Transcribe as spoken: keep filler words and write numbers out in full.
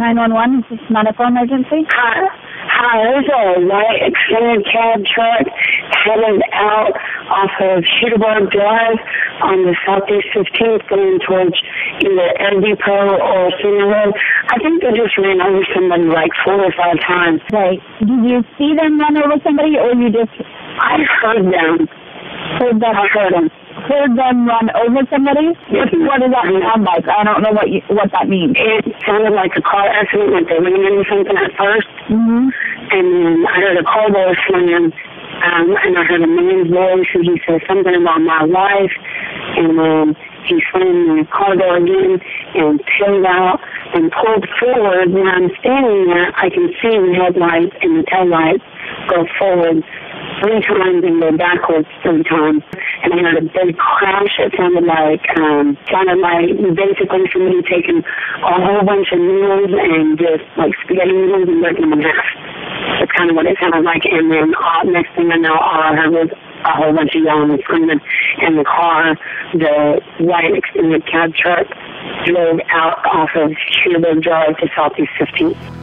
nine one one, is this medical emergency? Hi. Hi, there's a white extended cab truck headed out off of Cedarburg Drive on the Southeast fifteenth going towards either Air Depot or Center Road. I think they just ran over somebody like four or five times. Right. Did you see them run over somebody, or you just... I heard them. Heard them? I heard them. Heard them run over somebody? Yes. What does that sound like? I don't know what you, what that means. It sounded like a car accident, like they ran into something at first. Mm-hmm. And then I heard a car door slam, um, and I heard a man's voice, and he said something about my wife, and then he slammed the car door again and peeled out and pulled forward. When I'm standing there, I can see the headlights and the taillights go forward three times and go backwards three times. And I heard a big crash. It sounded like, um, sounded like basically somebody taking a whole bunch of noodles and just like spaghetti noodles and breaking them in half. That's kind of what it sounded like. And then uh, next thing I know, all I heard was a whole bunch of yelling and screaming. And the car, the white extended cab truck, drove out off of Cedarburg Drive to Southeast fifteenth.